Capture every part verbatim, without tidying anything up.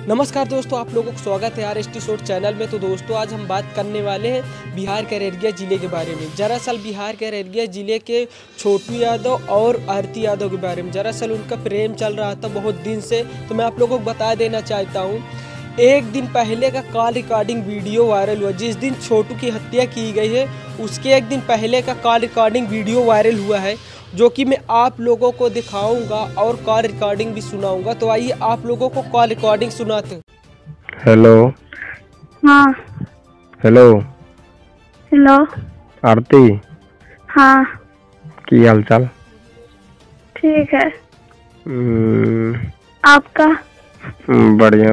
नमस्कार दोस्तों, आप लोगों को स्वागत है R S T short channel में। तो दोस्तों आज हम बात करने वाले हैं बिहार के अररिया ज़िले के बारे में। दरअसल बिहार के अररिया ज़िले के छोटू यादव और आरती यादव के बारे में दरअसल उनका प्रेम चल रहा था बहुत दिन से। तो मैं आप लोगों को बता देना चाहता हूँ, एक दिन पहले का कॉल रिकॉर्डिंग वीडियो वायरल हुआ। जिस दिन छोटू की हत्या की गई है उसके एक दिन पहले का कॉल रिकॉर्डिंग वीडियो वायरल हुआ है, जो कि मैं आप लोगों को दिखाऊंगा और कॉल रिकॉर्डिंग भी सुनाऊंगा। तो आइए आप लोगों को कॉल रिकॉर्डिंग सुनाते हैं। हेलो। हाँ। हेलो। हेलो। आरती। हाँ। की हाल चाल? ठीक है। हम्म, आपका? हम्म, बढ़िया।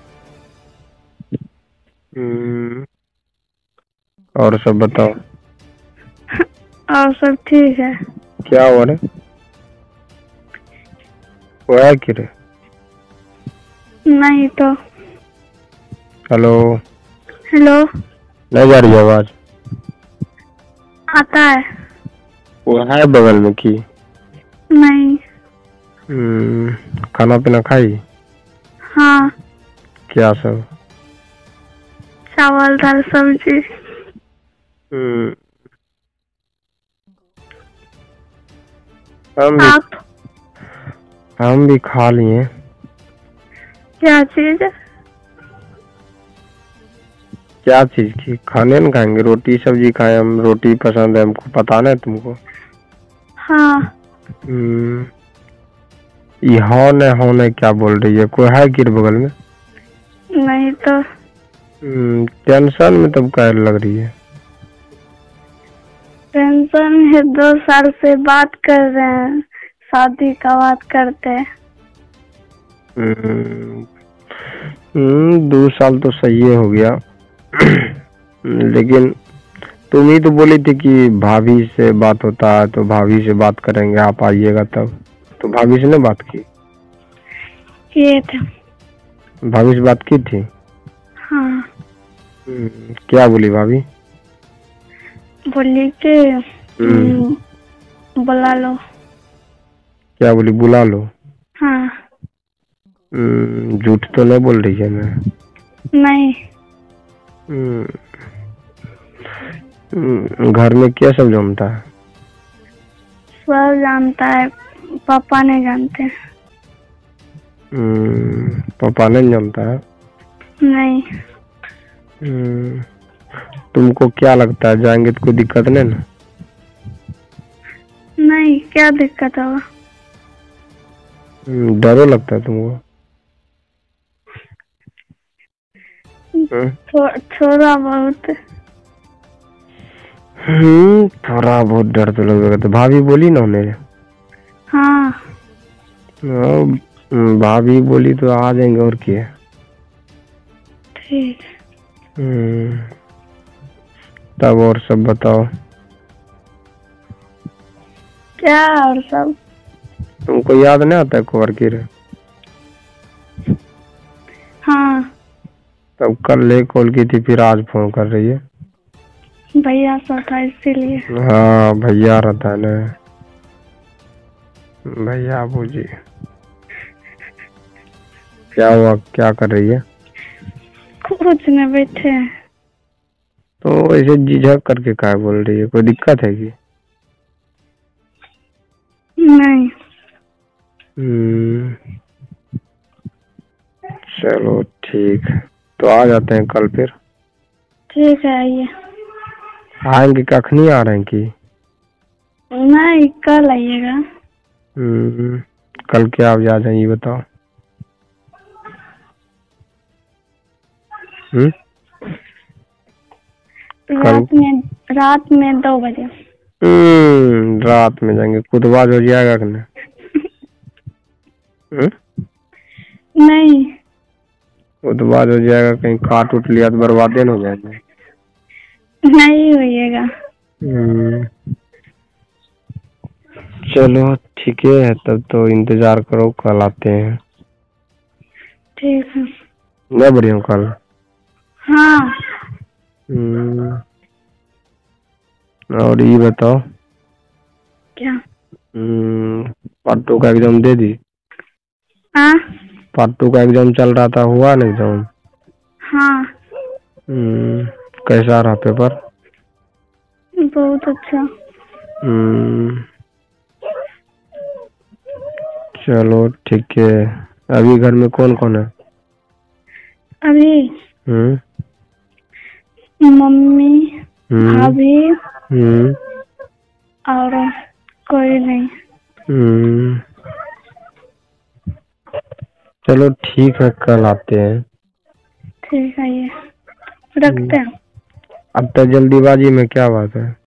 हम्म, और सब बताओ। और सब ठीक है। क्या हो रहा है? वो है कि रे? नहीं तो। हेलो। हेलो। नहीं जा रही आवाज? आता है। वो है बगल में की? नहीं। हम्म, खाना पीना खाई? हाँ। क्या सब? चावल दाल सब्जी। हम्म, हम भी आप? हम भी खा लिए। क्या चीज? क्या चीज की? खाने न खाएंगे, रोटी सब्जी खाए हम। रोटी पसंद है हमको, पता नहीं तुमको। हाँ। हम्म, ये होने होने क्या बोल रही है? कोई है कि बगल में? नहीं तो। हम्म, टेंशन में तब क्या लग रही है? टेंशन है, दो साल से बात कर रहे हैं, शादी का बात करते हैं। हम्म, हम्म, दो साल तो सही हो गया। लेकिन तुम ही तो बोली थी कि भाभी से बात होता है तो भाभी से बात करेंगे, आप आइएगा तब। तो भाभी से ने बात की? किए थे। भाभी से बात की थी? हाँ। हम्म, क्या बोली भाभी? बोली कि हम्म, बुला लो। क्या बोली? बुला लो। हाँ। हम्म, झूठ तो नहीं बोल रही है मैं? नहीं। हम्म, हम्म, घर में क्या सब जमता है? सब जानता है, पापा नहीं जानते। हम्म, पापा नहीं जमता है? नहीं। हम्म, तुमको क्या लगता है जाएंगे तो कोई दिक्कत नहीं ना? नहीं, क्या दिक्कत होगा? हम्म, डरो लगता है तुमको? हम्म, थो, थोड़ा बहुत। हम्म, थोड़ा बहुत डर तो लगेगा। तो भाभी बोली ना उन्हें? हाँ। हाँ, भाभी बोली तो आ जाएंगे, और क्या। ठीक। हम्म, तब और सब बताओ। क्या और सब? तुमको याद नहीं आता कुंवर की रे? हाँ। तब कल ले कॉल की थी, फिर आज फोन कर रही है। भैया सब था इसीलिए। हाँ, भैया रहता है ना, भैया बूजी। क्या हुआ, क्या कर रही है? कुछ नहीं, बैठे हैं। तो ऐसे झिझक करके क्या बोल रही है? कोई दिक्कत है कि? नहीं। हम्म, चलो ठीक, तो आ जाते हैं कल फिर। ठीक है, आइए। आएंगे कखनी आ रहे हैं कि? नहीं, कल आइएगा। हम्म, कल क्या आप जा जाए ये बताओ। हम्म, रात में रात में दो बजे। हम्म, रात में जाएंगे, कुतवाज हो जाएगा कि नहीं? हम्म, नहीं। कुतवाज हो जाएगा, कहीं काट उठ लिया तो बर्बादे न हो जाएंगे। नहीं होइएगा। हम्म, चलो ठीक है, तब तो इंतजार करो, कल आते हैं। ठीक है। मैं बढ़िया हूँ कल। हाँ। हम्म, और ये बताओ। क्या? हम्म, पार्ट टू का एग्जाम दे दी? हाँ। पार्ट टू का एग्जाम चल रहा था, हुआ ना एग्जाम? हाँ हम्म, कैसा रहा पेपर? बहुत अच्छा। हम्म, चलो ठीक है। अभी घर में कौन कौन है? अभी हम्म मम्मी, हम्म भाभी हम्म और कोई नहीं। हम्म, चलो ठीक है, कल आते हैं। ठीक है, ये रखते हैं। अब तक जल्दीबाजी में क्या बात है?